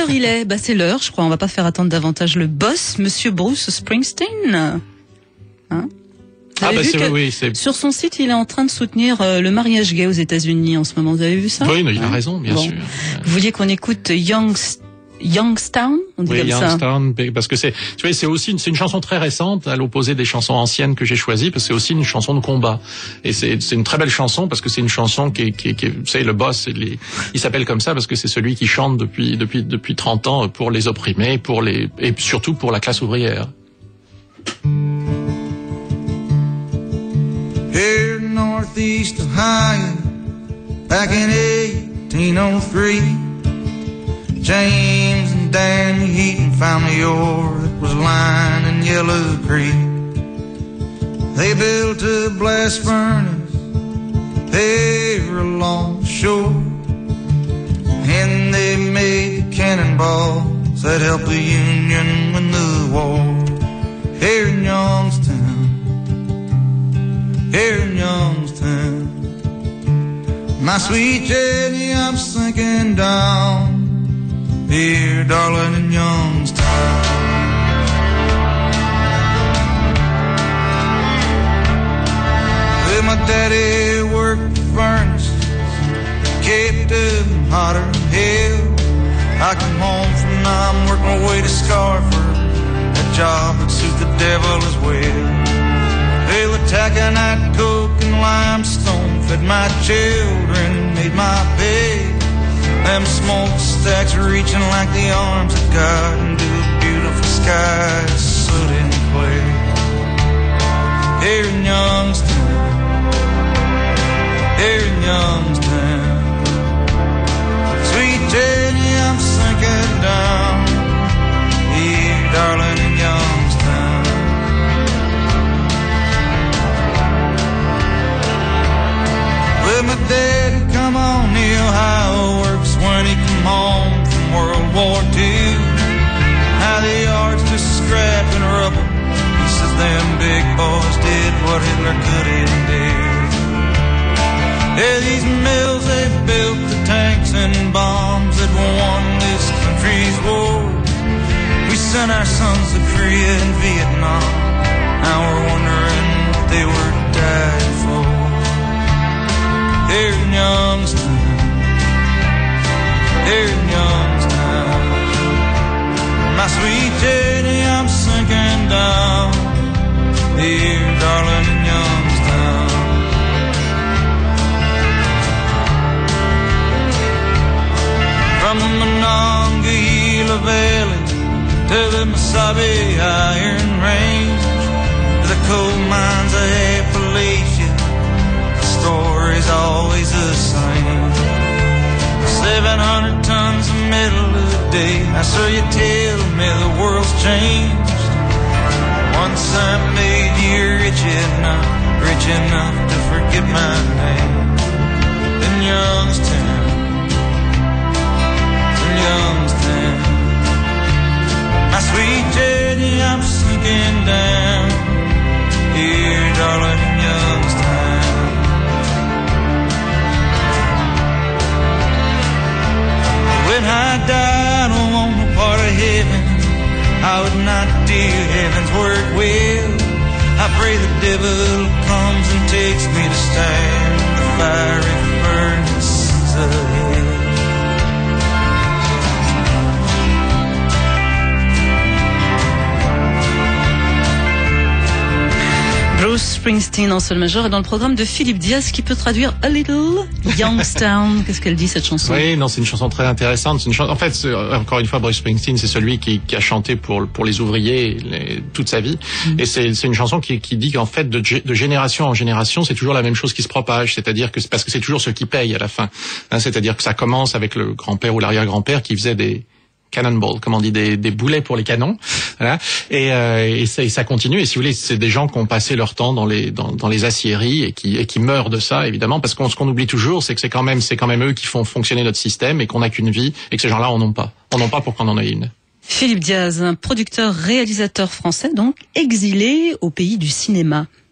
il est? Bah, c'est l'heure, je crois. On va pas faire attendre davantage le boss, Monsieur Bruce Springsteen. Hein? Sur son site, il est en train de soutenir le mariage gay aux États-Unis en ce moment. Vous avez vu ça? Oui, il a raison, bien sûr. Vous vouliez qu'on écoute Youngstown, on dit comme Youngstown, parce que c'est aussi c'est une chanson très récente à l'opposé des chansons anciennes que j'ai choisies, parce que c'est aussi une chanson de combat. Et c'est une très belle chanson parce que c'est une chanson qui vous savez, le boss, il s'appelle comme ça parce que c'est celui qui chante depuis 30 ans pour les opprimés, et surtout pour la classe ouvrière. Here in Northeast Ohio, back in 1803, James and Danny Heaton found the ore that was lying in Yellow Creek. They built a blast furnace there along the shore, and they made cannonballs that helped the Union win the war. Here in Youngstown, here in Youngstown, my sweet Jenny, I'm sinking down here, darling, in Youngstown. Well, my daddy worked the furnaces, kept them hotter than hell. I come home from Nam, work my way to Scarford, a job that suit the devil as well. They were taconite, coke, and limestone, fed my children, made my bed. Them smokestacks reaching like the arms of God into a beautiful sky, soot in place. Here in Youngstown, here in Youngstown, sweet Jenny, I'm sinking down here, darling, in Youngstown. Well, my dad come on the Ohio works when he come home from World War II. How the yard's just scrap and rubble. He says them big boys did what Hitler couldn't do. Yeah, these mills, they built the tanks and bombs that won this country's war. We sent our sons to Korea and Vietnam. Now we're wondering what they were dying for. Here in Youngstown, here in Youngstown, my sweet Jenny, I'm sinking down here, darling, in Youngstown. From the Monongahela Valley to the Mesabi Iron Range, to the coal mines of Appalachia, the story's always the same. 700 tons of metal a day. I saw you tell me the world's changed. Once I made you rich enough to forget my name. In Youngstown, in Youngstown, my sweet Jenny, I'm sinking down here, darling, in Youngstown. When I die, I don't want no part of heaven. I would not do heaven's work well. I pray the devil comes and takes me to stand the fiery furnaces of hell. Bruce Springsteen en sol majeur et dans le programme de Philippe Diaz qui peut traduire A Little Youngstown. Qu'est-ce qu'elle dit cette chanson? Oui, non, c'est une chanson très intéressante. En fait, encore une fois, Bruce Springsteen, c'est celui qui a chanté pour les ouvriers toute sa vie. Et c'est une chanson qui dit qu'en fait, de génération en génération, c'est toujours la même chose qui se propage. C'est-à-dire que parce que c'est toujours ceux qui payent à la fin. C'est-à-dire que ça commence avec le grand-père ou l'arrière-grand-père qui faisait des cannonball, comme on dit, des boulets pour les canons, voilà. Et ça continue. Et si vous voulez, c'est des gens qui ont passé leur temps dans les aciéries et qui meurent de ça, évidemment, parce ce qu'on oublie toujours, c'est que c'est quand même eux qui font fonctionner notre système et qu'on n'a qu'une vie et que ces gens-là en ont pas pour qu'on en ait une. Philippe Diaz, un producteur-réalisateur français, donc exilé au pays du cinéma.